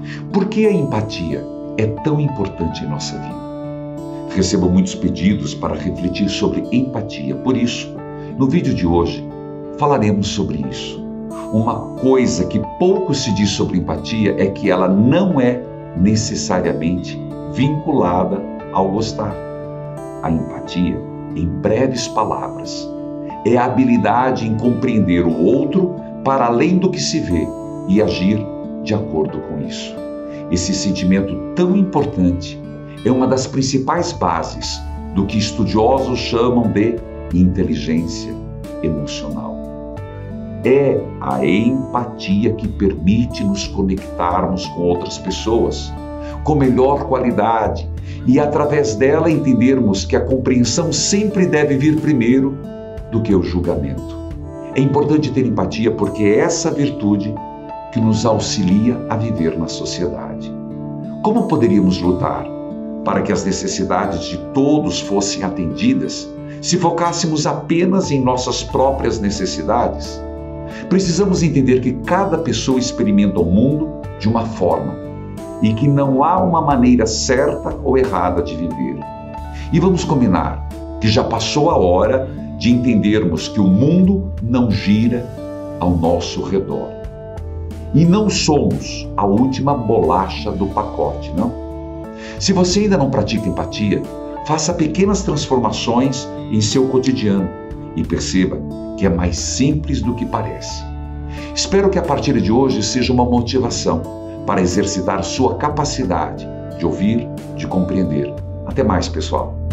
Por que a empatia é tão importante em nossa vida? Recebo muitos pedidos para refletir sobre empatia. Por isso, no vídeo de hoje, falaremos sobre isso. Uma coisa que pouco se diz sobre empatia é que ela não é necessariamente vinculada ao gostar. A empatia, em breves palavras, é a habilidade em compreender o outro para além do que se vê e agir de acordo com isso. Esse sentimento tão importante é uma das principais bases do que estudiosos chamam de inteligência emocional. É a empatia que permite nos conectarmos com outras pessoas com melhor qualidade e, através dela, entendermos que a compreensão sempre deve vir primeiro do que o julgamento. É importante ter empatia porque é essa virtude que nos auxilia a viver na sociedade. Como poderíamos lutar para que as necessidades de todos fossem atendidas se focássemos apenas em nossas próprias necessidades? Precisamos entender que cada pessoa experimenta o mundo de uma forma e que não há uma maneira certa ou errada de viver. E vamos combinar que já passou a hora de entendermos que o mundo não gira ao nosso redor. E não somos a última bolacha do pacote, não? Se você ainda não pratica empatia, faça pequenas transformações em seu cotidiano e perceba que é mais simples do que parece. Espero que a partir de hoje seja uma motivação para exercitar sua capacidade de ouvir, de compreender. Até mais, pessoal!